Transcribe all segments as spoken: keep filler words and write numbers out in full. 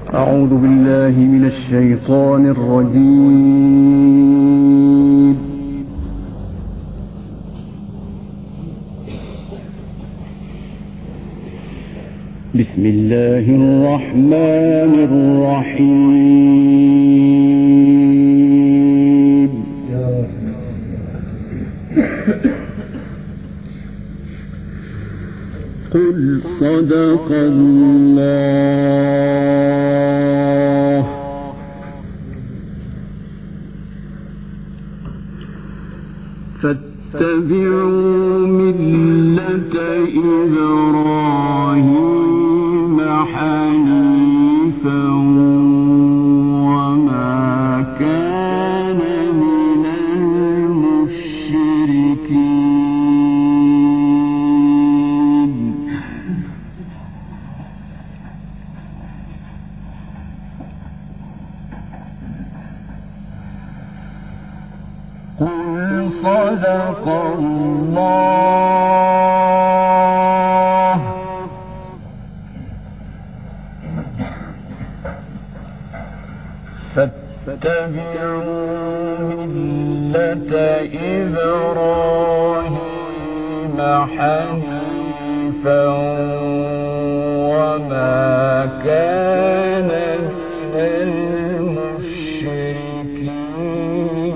أعوذ بالله من الشيطان الرجيم. بسم الله الرحمن الرحيم. قل صدق الله. فاتبعوا ملة إبراهيم حنيفا وما كان من المشركين. قل صدق الله. فاتبعوا ملة إبراهيم حنيفا وما كان من المشركين.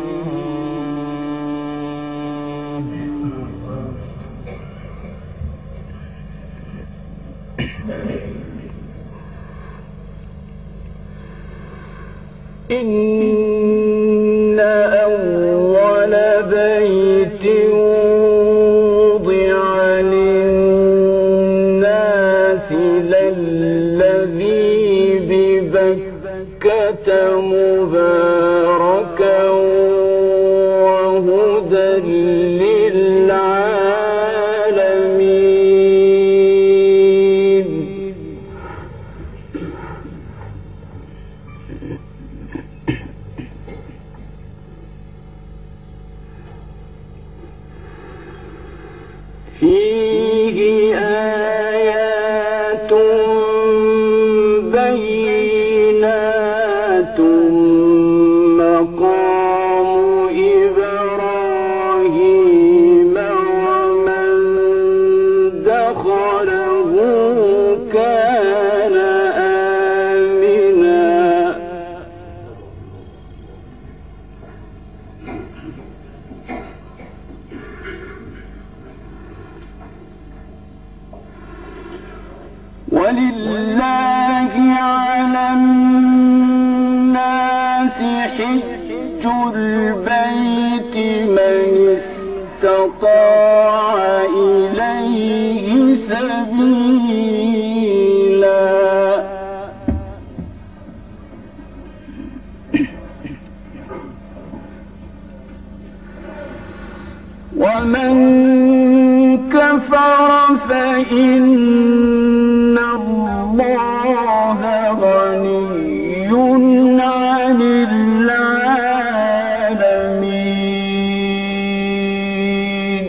إن أول بيت وضع للناس للذي ببكة مباركا وهدى للعالمين. فيه آيات بينات مقام إبراهيم ومن دخله كان آمنا. ولله على الناس حج البيت من استطاع إليه سبيلا. ومن كفر فإن الله غني عن العالمين.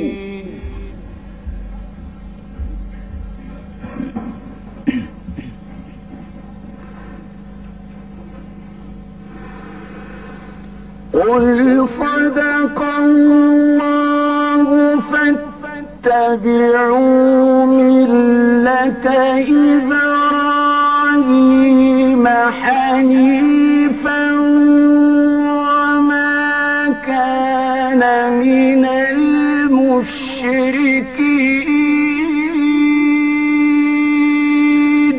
قل صدق الله. فاتبعوا ملة إبراهيم حنيفا وما كان من المشركين.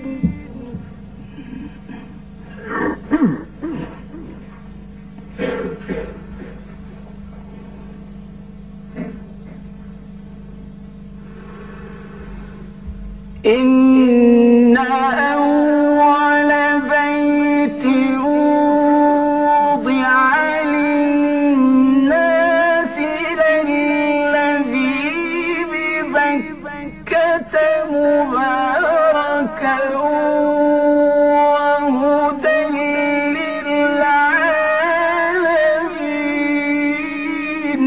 إن أول بيت وضع للناس للذي ببكة مباركا وهدى للعالمين.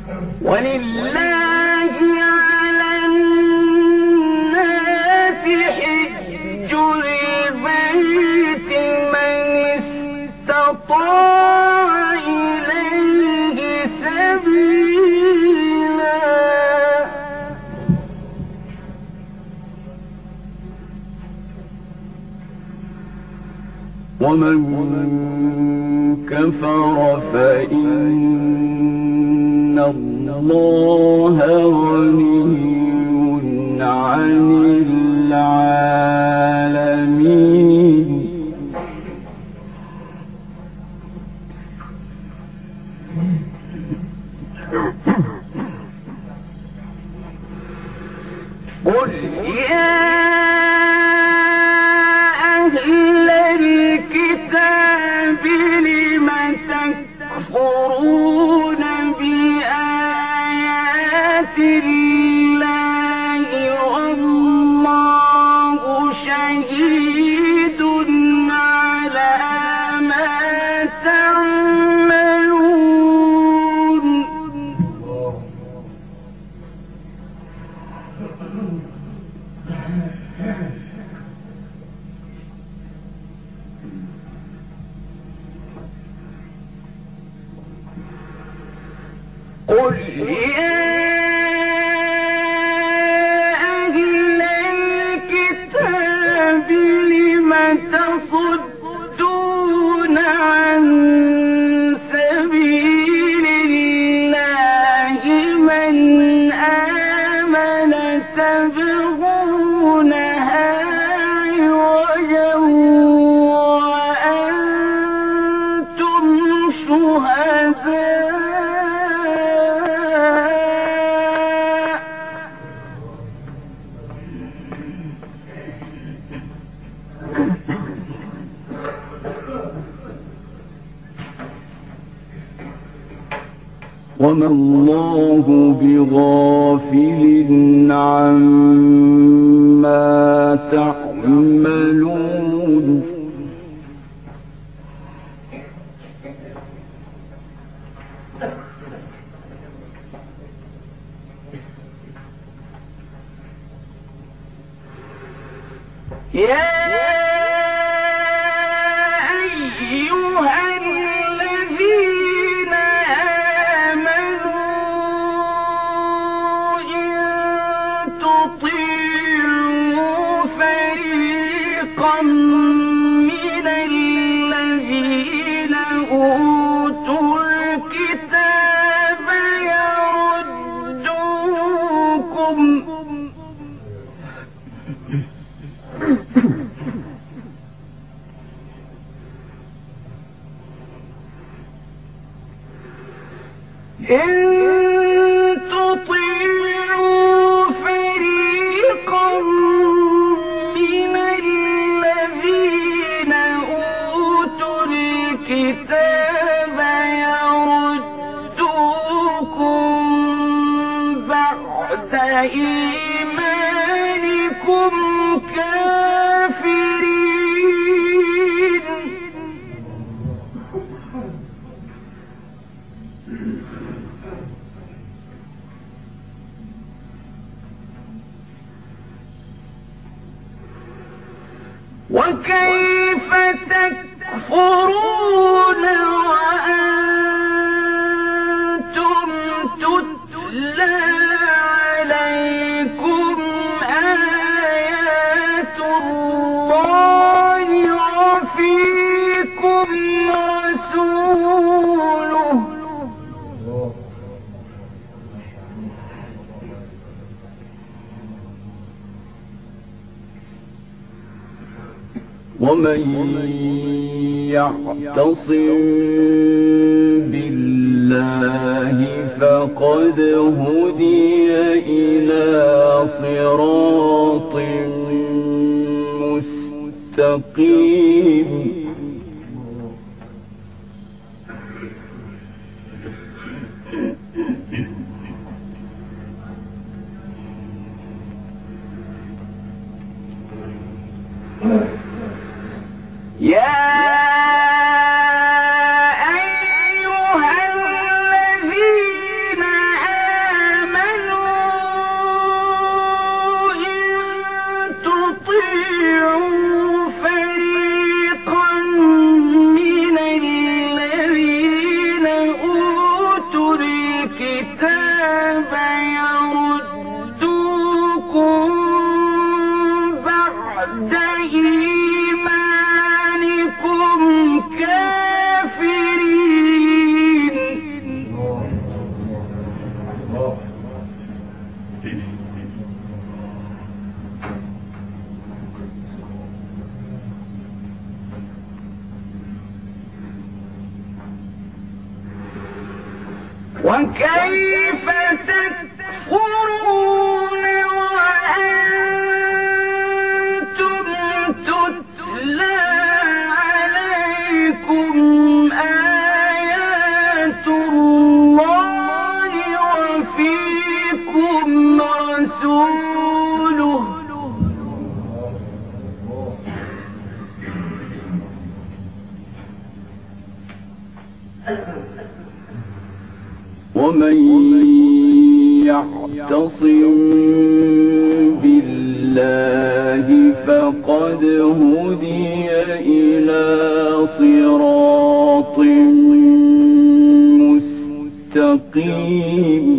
ولله على الناس حج البيت من استطاع إليه سبيلا ومن كفر فإن الله غني عن العالمين قل يا أهل الكتاب لم تكفرون بآيات الله والله شهيد على ما تعملون قل يا أهل الكتاب لم تصدون عن سبيل الله من آمن تبغونها عوجا وأنتم شهداء وما الله بغافل عما تعملون يا أيها الذين آمنوا إن تطيعوا فريقا من الذين أوتوا الكتاب يردوكم إن تطيعوا فريقا من الذين أوتوا الكتاب يردوكم بعد إيمانكم كافرين وكيف تكفرون وأنتم تتلى عليكم آيات الله وفيكم رسوله ومن يعتصم بالله فقد هدي إلى صراط مستقيم يا أيها الذين الكتاب يردوكم بعد إيمانكم كافرين. وكيف تكفرون وأنتم تتلى عليكم آيات الله وفيكم رسوله ومن يعتصم بالله فقد هدي إلى صراط مستقيم.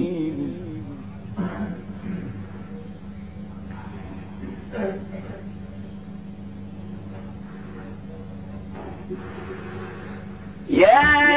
يا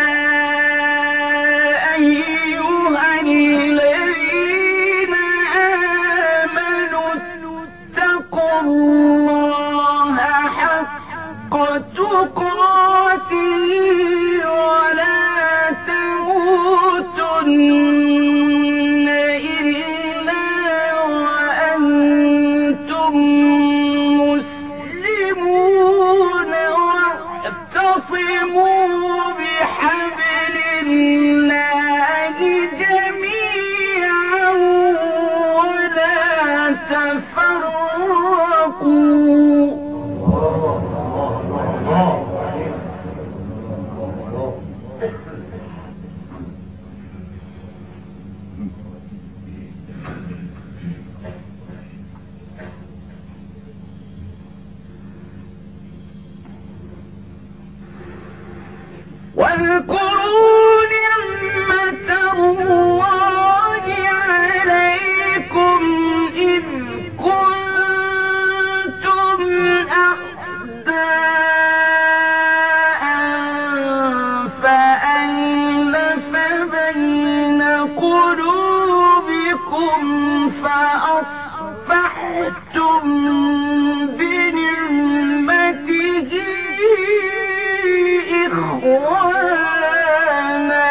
واذكروا نعمة الله عليكم إذ كنتم أعداء فألف بين قلوبكم فأصبحتم بنعمته إخوانا.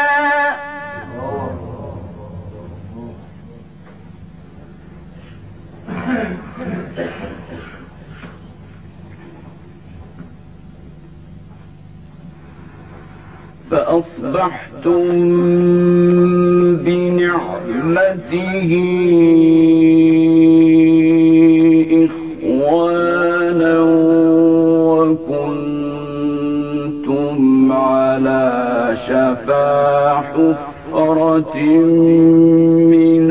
فأصبحتم بنعمته إخوانا وكنتم على شفا حفرة من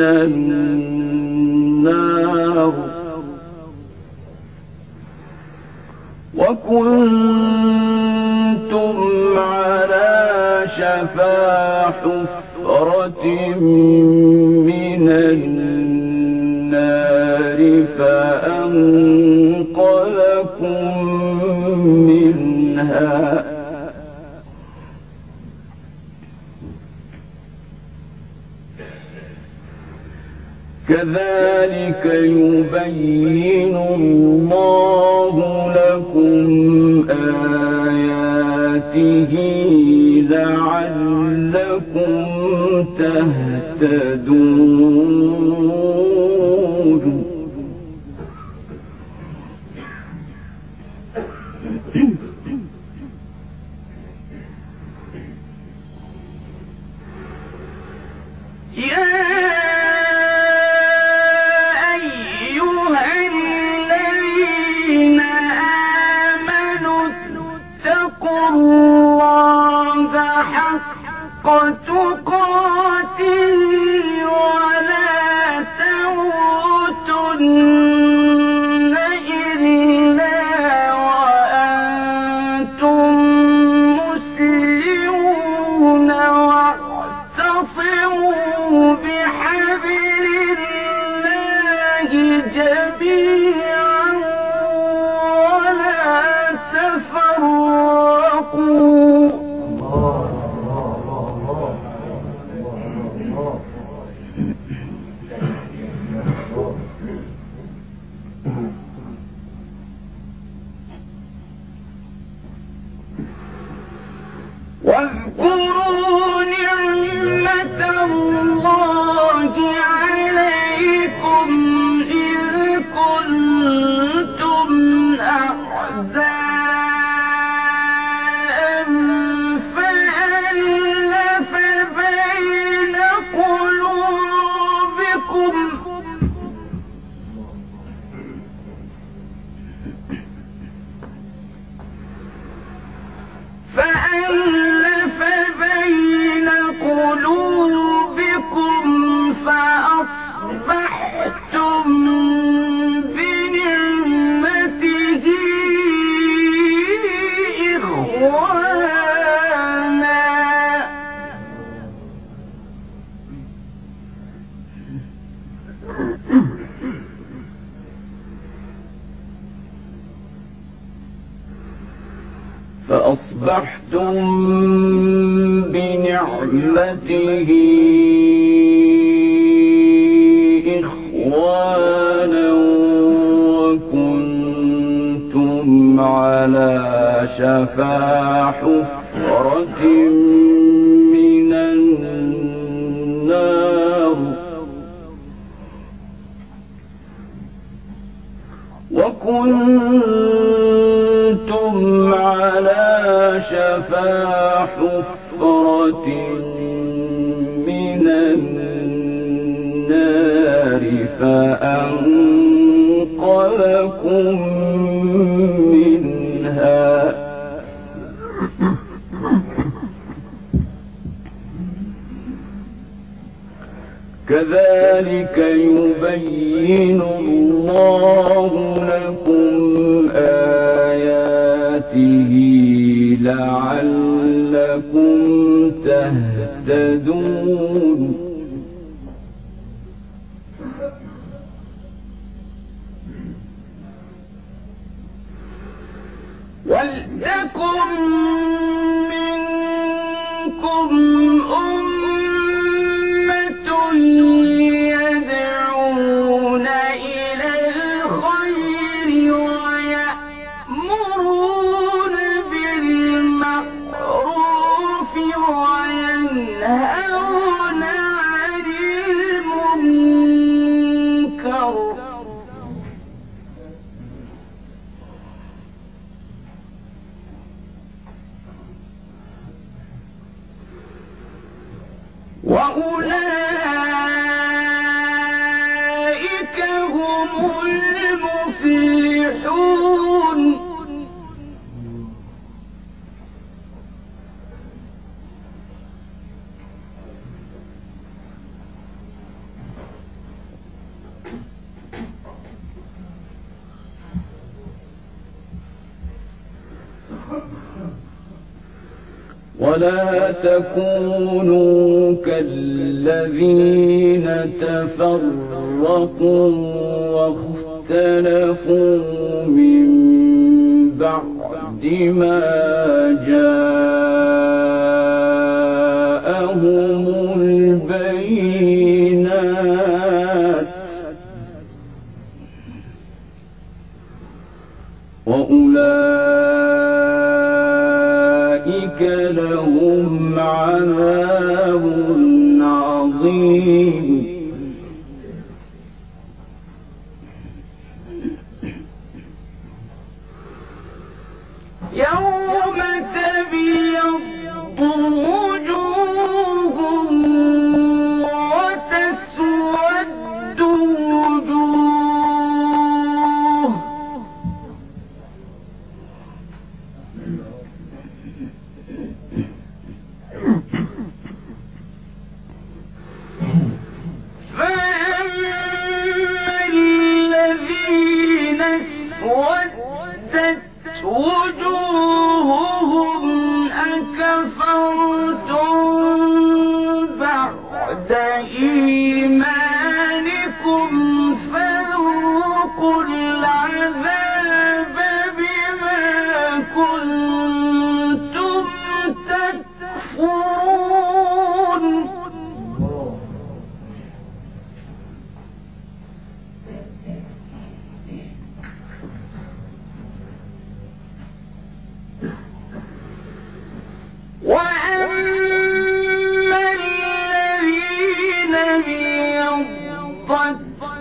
النار وكنتم على شفا حفرة من النار فأنقذكم منها. كذلك يبين الله لكم آياته لعلكم تهتدون. يا تقاته ولا تموتن إلا وأنتم مسلمون واعتصموا حبل الله جميعا ولا تفرقوا. واذكروا نعمة الله عليكم إذ كنتم أعداء فألف بين قلوبكم فألف بين قلوبكم فأصبحتم بنعمته إخوانا. فأصبحتم بنعمته إخوانا وكنتم على شفا حفرة من النار وكنتم على شفا حفرة من النار فأنقذكم منها. كذلك يبين الله لكم آياته لعلكم تهتدون. ولتكن منكم أمة يدعون إلى الخير ويأمرون بالمعروف وينهون عن المنكر وأولئك هم المفلحون. ولا تكونوا كالذين تفرقوا واختلفوا من بعد ما جاءهم البينات وأولئك لهم عذاب عظيم. يوم تبيض وجوه وتسود وجوه فأما الذين اسودت وجوههم أكفرتم بعد إيمانكم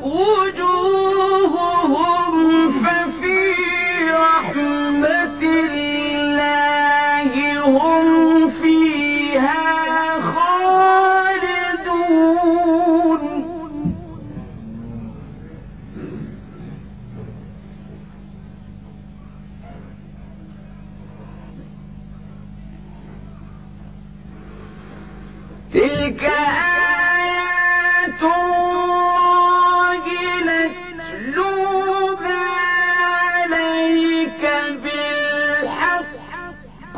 وجوههم ففي رحمة الله هم فيها خالدون. تلك آيات الله نتلوها عليك بالحق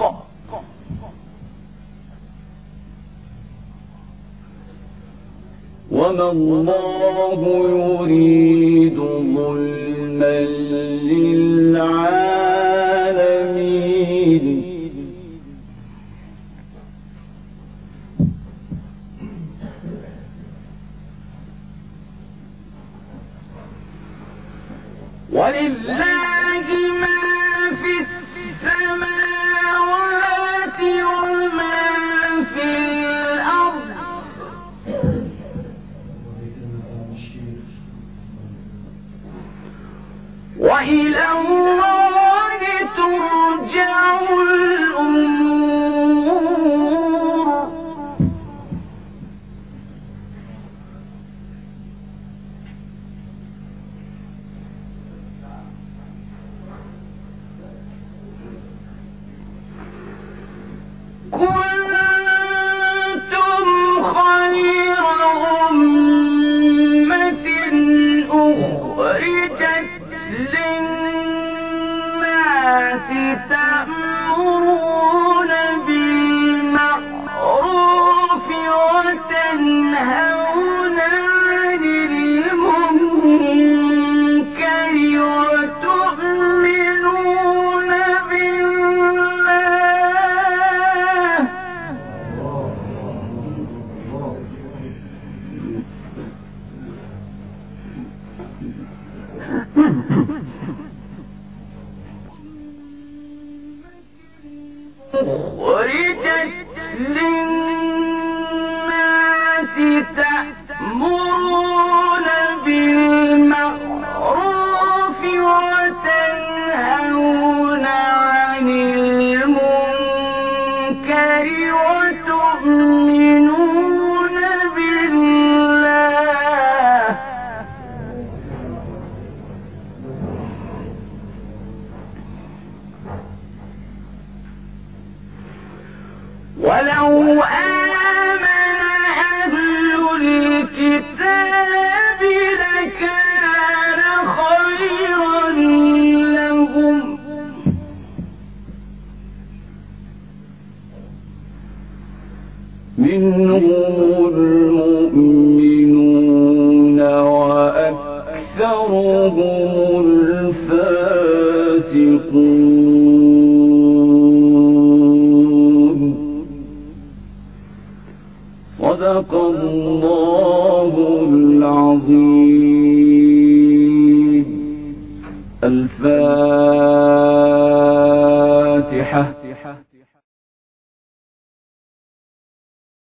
وما الله يريد ظلما للعالمين. ولله ما في السماوات وما في الأرض وإلى الله ترجع الأمور. كنتم خير أمة أخرجت للناس تأمرون بالمعروف وتنهون عن المنكر وتؤمنون بالله. أخرجت للناس تأمرون بالمعروف وتنهون عن المنكر وتؤمنون بالله. ولو آمن أهل الكتاب لكان خيرا لهم منهم المؤمنون وأكثرهم الفاسقون. صدق الله العظيم. الفاتحة.